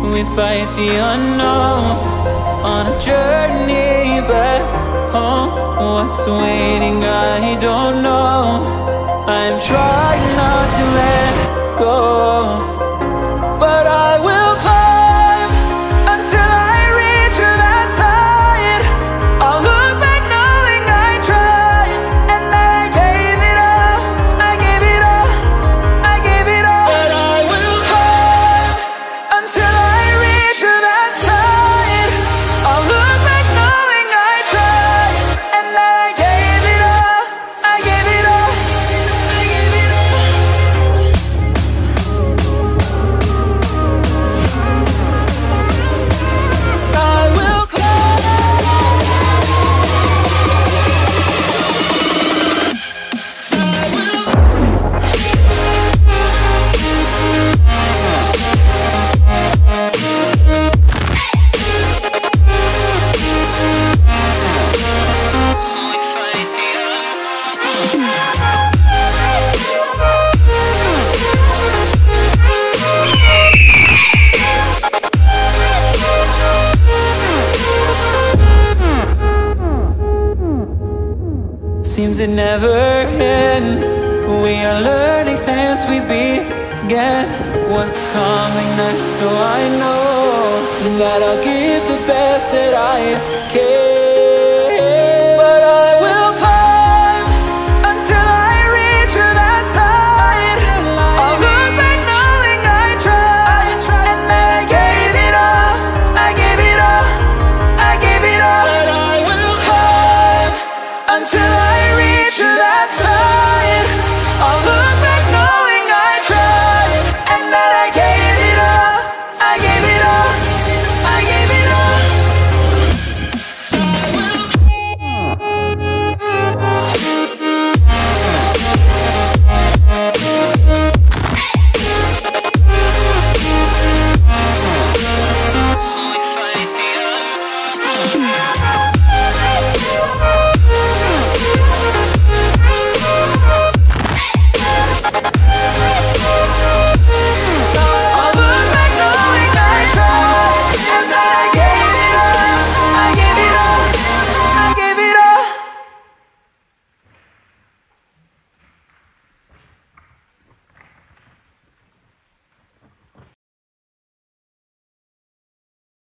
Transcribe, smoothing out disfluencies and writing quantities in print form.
We fight the unknown on a journey back home. What's waiting, I don't know. I'm trying not to let go, but I will climb until I reach that side. I'll look back knowing I tried, and that I gave it all, I gave it all, I gave it all. But I will climb until I reach that side. I'll look back knowing I tried, and that I gave it all, I gave it all, I gave it all. I will climb. I will. Seems it never ends. We are learning since we began. What's coming next? Oh, I know that I'll give the best that I can.